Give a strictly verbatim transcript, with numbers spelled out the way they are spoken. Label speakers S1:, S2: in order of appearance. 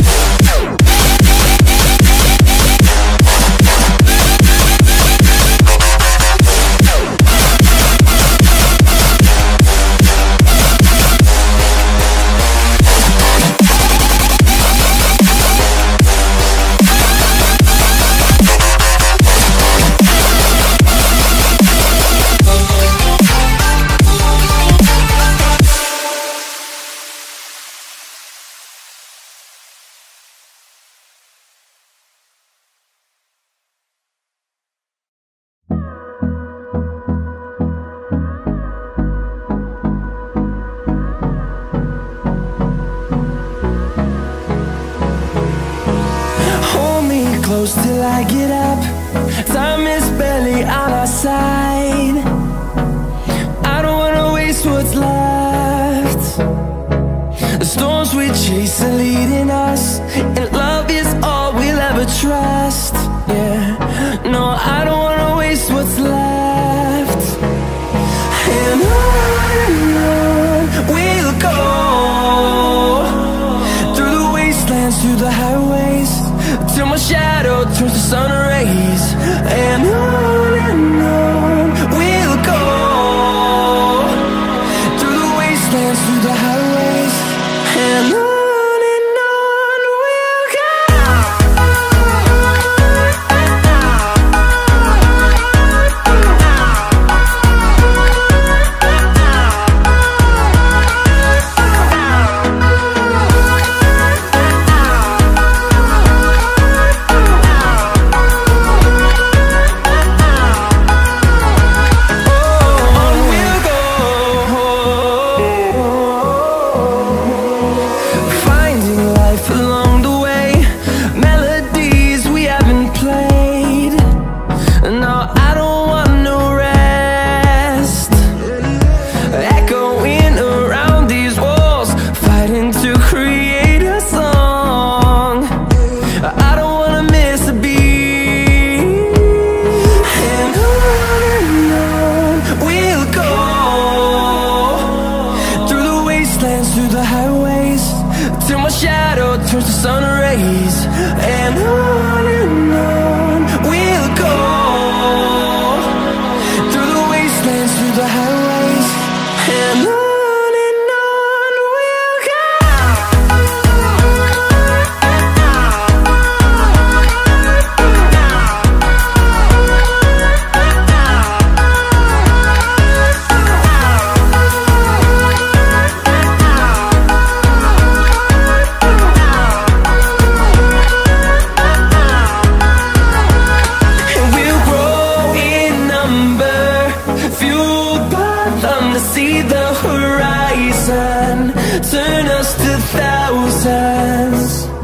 S1: Close till I get up. Time is barely on our side. I don't wanna waste what's left. The storms we chase are leading us, and love is all we'll ever trust. Yeah, no, I don't wanna waste what's left. And on and on we'll go, through the wastelands, through the highways, till my shadow turns to sun rays. And on and on we'll go, through the wastelands, through the highways, and on. Through the highways, till my shadow turns to sun rays. And on and on we'll go, through the wastelands, through the highways, and on. See the horizon turn us to thousands.